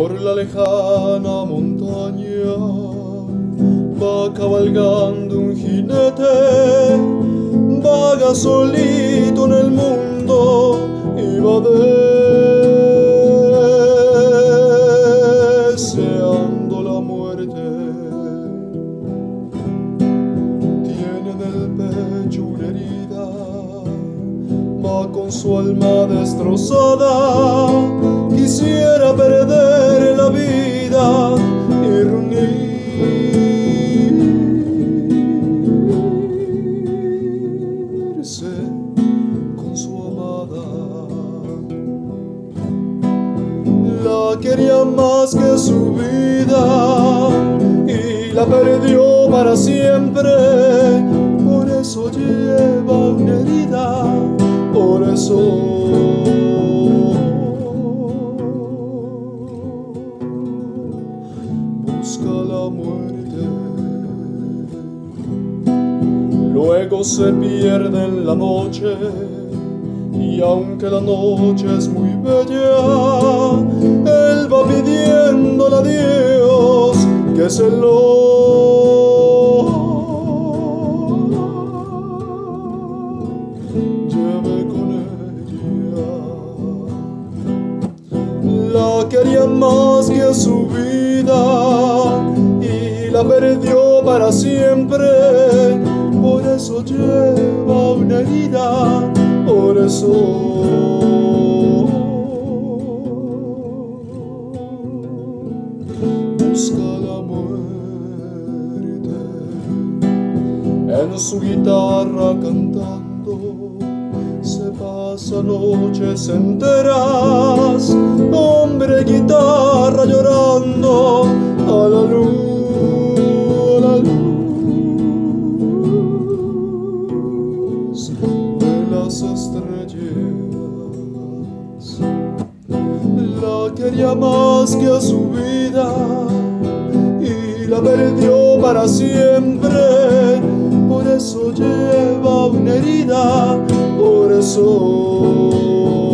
Por la lejana montaña va cabalgando un jinete, vaga solito en el mundo y va deseando la muerte. Tiene en el pecho una herida, va con su alma destrozada. Quisiera perder la vida y reunirse con su amada. La quería más que su vida y la perdió para siempre. Por eso lleva una herida, por eso busca la muerte. Luego se pierde en la noche, y aunque la noche es muy bella, él va pidiéndole a Dios que se lo lleve con ella. La quería más que su vida y la perdió para siempre. Por eso lleva una herida, por eso busca la muerte. En su guitarra cantando se pasa noches enteras, hombre guitarra llorando a la luz, a la luz de las estrellas. La quería más que a su vida y la perdió para siempre. Por eso lleva una herida, por eso